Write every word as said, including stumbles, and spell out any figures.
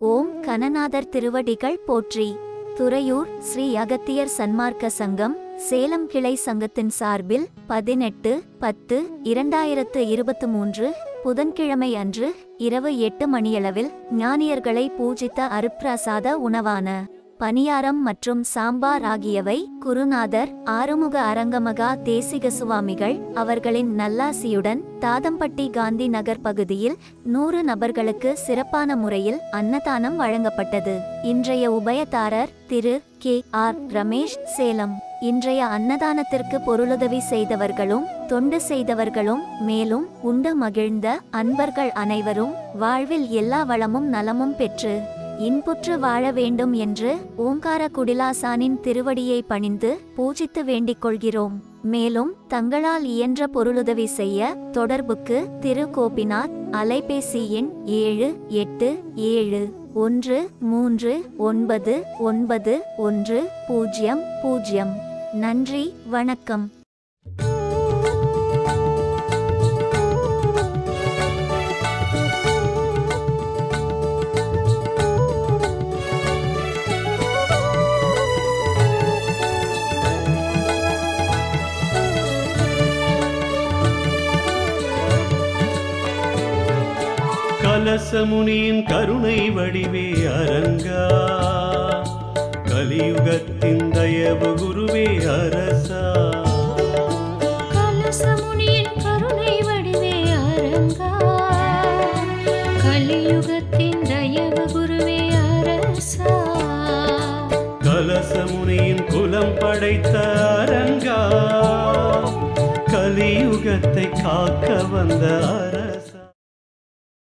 ஓம் கணநாதர் திருவடிகள் போற்றி. துறையூர் ஸ்ரீ அகத்தியர் சன்மார்க்க சங்கம் சேலம் கிளை சங்கத்தின் சார்பில் பதினெட்டு பத்து இரண்டாயிரத்து இருபத்து மூன்று புதன்கிழமை அன்று இரவு எட்டு மணியளவில் ஞானியர்களை பூஜித்த அருப்பிரசாத உணவான பனியாரம் மற்றும் சாம்பார் ஆகியவை குருநாதர் ஆறுமுக அரங்கமகா தேசிக சுவாமிகள் அவர்களின் நல்லாசியுடன் தாதம்பட்டி காந்தி நகர் பகுதியில் நூறு நபர்களுக்கு சிறப்பான முறையில் அன்னதானம் வழங்கப்பட்டது. இன்றைய உபயதாரர் திரு கே ஆர் ரமேஷ், சேலம். இன்றைய அன்னதானத்திற்கு பொருளுதவி செய்தவர்களும் தொண்டு செய்தவர்களும் மேலும் உண்டு மகிழ்ந்த அன்பர்கள் அனைவரும் வாழ்வில் எல்லா வளமும் நலமும் பெற்று இன்புற்று வாழ வேண்டும் என்று ஓங்கார குடிலாசானின் திருவடியை பணிந்து பூஜித்து வேண்டிக் கொள்கிறோம். மேலும் தங்களால் இயன்ற பொருளுதவி செய்ய தொடர்புக்கு திரு கோபிநாத், அலைபேசி எண் ஏழு எட்டு ஏழு ஒன்று மூன்று ஒன்பது ஒன்பது ஒன்று பூஜ்ஜியம் பூஜ்ஜியம். நன்றி, வணக்கம். கலசமுனியின் கருணை வடிவே அரங்கா, கலியுகத்தின் தயவு குருவே அரசா. கலசமுனியின் கருணை வடிவே அரங்கா, கலியுகத்தின் தயவு குருவே அரசா. கலசமுனியின் குலம் படைத்த அரங்கா, கலியுகத்தை காக்க வந்த அரசா.